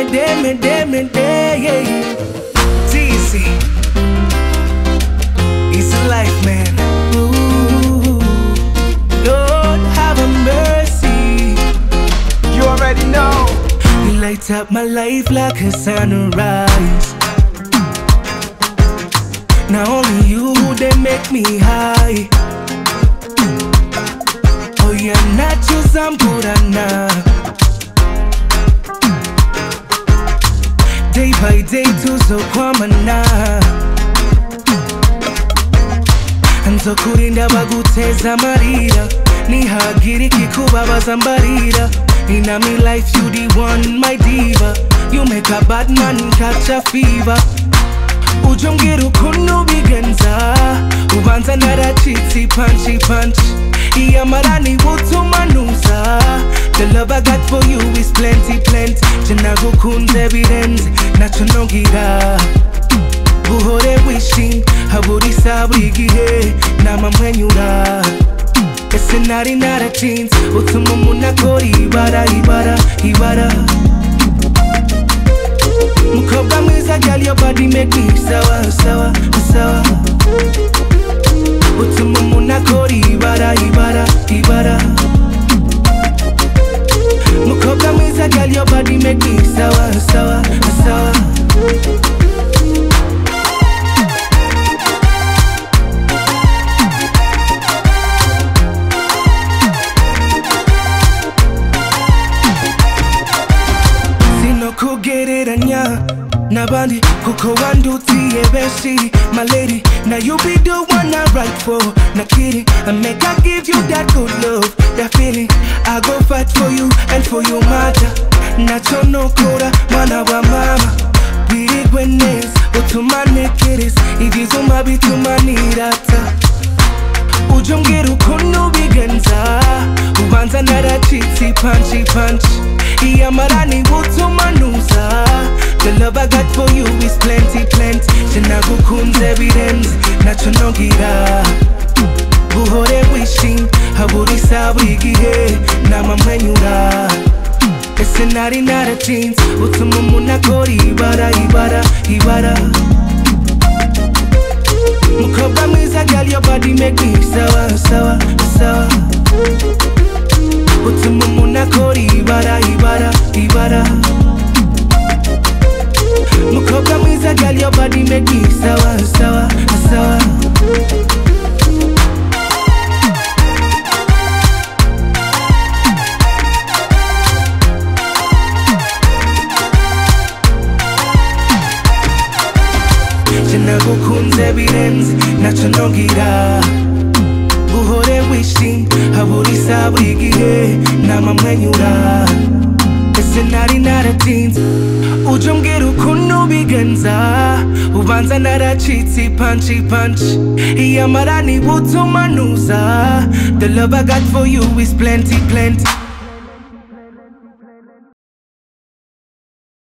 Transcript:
Thizzy, it's a life, man. Ooh, Lord, have a mercy. You already know. You light up my life like a sunrise. Now only you, they make me high. Oh, you're not just some good enough. Day by day, tuzokwamana. Nzokurinda baguteza amarira. Nihagire kikubabaza mbarira. In a me life, you the one, my diva. You make a bad man catch a fever. Ujongera ukuntu bigenza. Ubanza naracitse punchy punch. Iyamarani butumanuza. The love I got for you is plenty, plenty. Janagukunze birenze, nacho nongira. Buhore wishing, haburisa buri gihe, nama mwenyura. Ese nari naratinze, utuma umuntu akora ibara, ibara, ibara. Mukobwa mwiza, girl, your body make me sawa, sawa, sawa. Utuma umuntu akora ibara, ibara, ibara. Mukobwa mwiza, girl, your body make me sawa, sawa, sawa. Kugereranya nabandi kuko wandutiye beshi. My lady, now you be the one I write for. Not kidding, I make I give you that good love, that feeling. I go fight for you and for your mother. Nacho no kora, mwana wa mama. Big witness, utumane kiris. Igizuma bitumanirata. Ujongera ukuntu bigenza. Ubanza naracitse punchy punch. Iyamarani butumanuza. The love I got for you is plenty, plenty. Janagukunze birenze, nacho nongira. Buhore wishing, haburisa buri gihe, nama mwenyura. Ese nari naratinze, utuma umuntu akora ibara, ibara, ibara. Mukobwa mwiza, girl, your body make me sawa, sawa, sawa. Utuma umuntu akora ibara, ibara, ibara. Mukobwa mwiza, girl, your body make me sawa, sawa, sawa. Janagukunze birenze, nacho nongira. Buhore wishing, haburisa buri gihe, nama mwenyura. Ese nari naratinze, ujongera ukuntu bigenza. Ubanza naracitse punchy punch. Iyamarani butumanuza. The love I got for you is plenty, plenty.